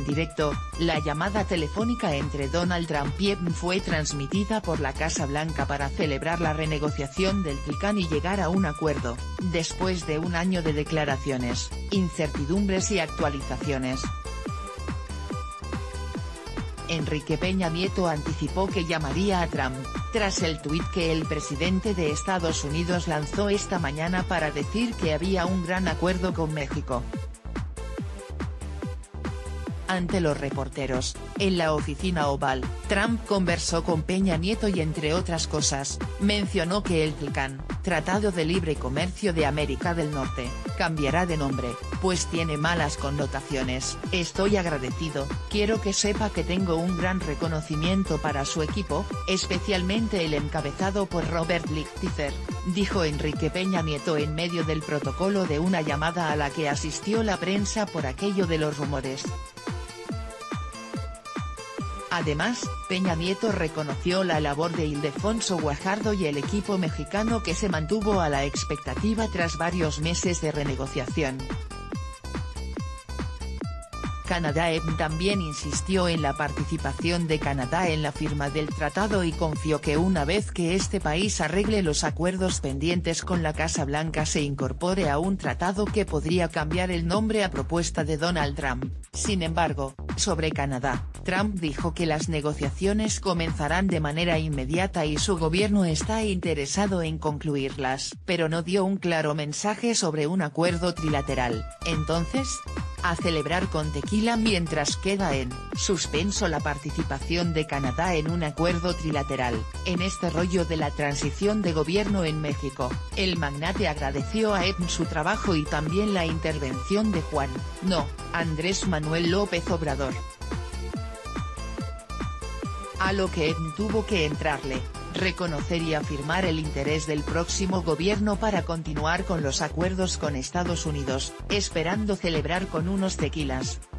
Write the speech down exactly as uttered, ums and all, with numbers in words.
directo, la llamada telefónica entre Donald Trump y Ebn fue transmitida por la Casa Blanca para celebrar la renegociación del T-C A N y llegar a un acuerdo, después de un año de declaraciones, incertidumbres y actualizaciones. Enrique Peña Nieto anticipó que llamaría a Trump, tras el tuit que el presidente de Estados Unidos lanzó esta mañana para decir que había un gran acuerdo con México. Ante los reporteros, en la oficina Oval, Trump conversó con Peña Nieto y entre otras cosas, mencionó que el T C A N, Tratado de Libre Comercio de América del Norte, cambiará de nombre, pues tiene malas connotaciones. Estoy agradecido, quiero que sepa que tengo un gran reconocimiento para su equipo, especialmente el encabezado por Robert Lighthizer, dijo Enrique Peña Nieto en medio del protocolo de una llamada a la que asistió la prensa por aquello de los rumores. Además, Peña Nieto reconoció la labor de Ildefonso Guajardo y el equipo mexicano que se mantuvo a la expectativa tras varios meses de renegociación. Canadá Ebn también insistió en la participación de Canadá en la firma del tratado y confió que una vez que este país arregle los acuerdos pendientes con la Casa Blanca se incorpore a un tratado que podría cambiar el nombre a propuesta de Donald Trump. Sin embargo, sobre Canadá, Trump dijo que las negociaciones comenzarán de manera inmediata y su gobierno está interesado en concluirlas, pero no dio un claro mensaje sobre un acuerdo trilateral. Entonces, a celebrar con tequila mientras queda en suspenso la participación de Canadá en un acuerdo trilateral. En este rollo de la transición de gobierno en México, el magnate agradeció a Ebn su trabajo y también la intervención de Juan, no, Andrés Manuel López Obrador. A lo que Ebn tuvo que entrarle, reconocer y afirmar el interés del próximo gobierno para continuar con los acuerdos con Estados Unidos, esperando celebrar con unos tequilas.